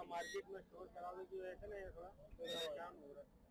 Market में शोर शराबे की वजह से ना ये थोड़ा परेशान हो रहा है।